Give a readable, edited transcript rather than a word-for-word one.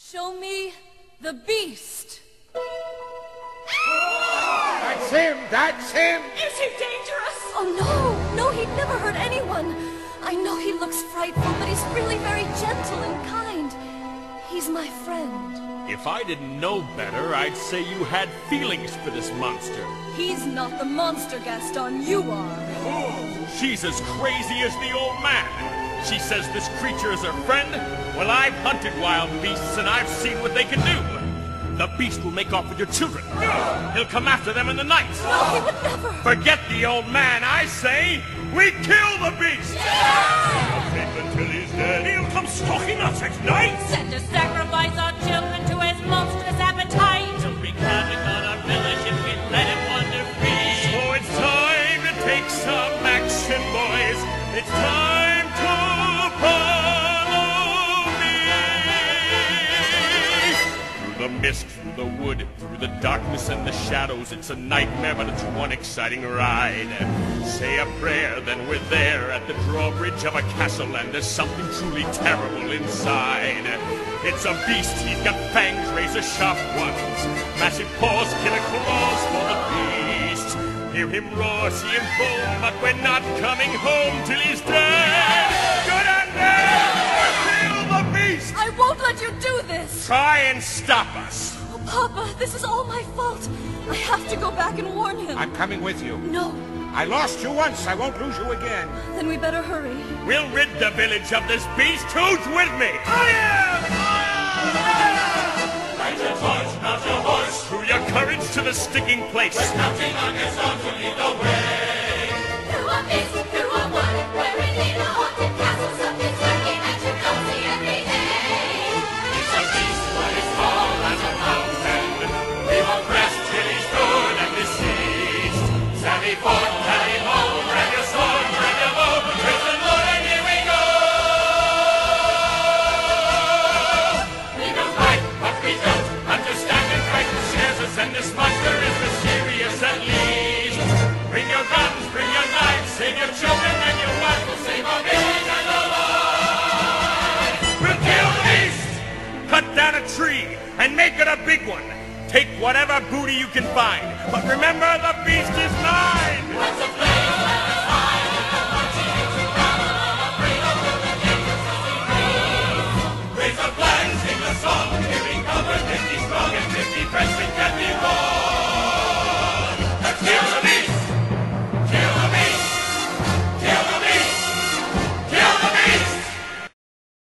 Show me the beast. That's him! That's him! Is he dangerous? Oh, no, he'd never hurt anyone. I know he looks frightful, but he's really very gentle and kind. He's my friend. If I didn't know better, I'd say you had feelings for this monster. He's not the monster, Gaston. You are. Oh, she's as crazy as the old man. She says this creature is her friend. Well, I've hunted wild beasts and I've seen what they can do. The beast will make off with your children. He'll come after them in the night. No, he would never. Forget the old man, I say. We kill the beast. Yeah! Wait until he's dead. He'll come stalking us at night. Send to sacrifice our children to his monstrous appetite. He'll wreak havoc on our village if we let him wander free. So it's time to take some action, boys. It's time to follow me. Through the mist, through the wood, through the darkness and the shadows, it's a nightmare, but it's one exciting ride. Say a prayer, then we're there at the drawbridge of a castle, and there's something truly terrible inside. It's a beast, he's got fangs, razor-sharp ones, massive paws, killer claws for the beast. Hear him roar, see him foam, but we're not coming home till he's dead. Good on them! Kill the beast! I won't let you do this. Try and stop us. Oh, Papa, this is all my fault. I have to go back and warn him. I'm coming with you. No. I lost you once, I won't lose you again. Then we better hurry. We'll rid the village of this beast. Who's with me? I am! Light your torch, mount your horse. Through your courage to the sticking place. We're counting on your song to lead the way. Through a mist, through a wood, where we lead a haunted castle, something's lurking that you don't see every day. It's a beast, but it's tall as a mountain. He won't rest till he's good and deceased. Sally forth, tally home, grab your sword, grab your bow, praise the Lord, and here we go. We don't fight, but we don't understand it right. Scares us, and this monster is mysterious at least. Bring your guns, bring your knives, save your children and your wife. We'll save our village and the life. We'll kill the beast! Cut down a tree and make it a big one. Take whatever booty you can find. But remember, the beast is mine! Once a flame, let us hide. Marching into battle, I'm afraid of the dangers as we breathe. Raise a flag, sing a song.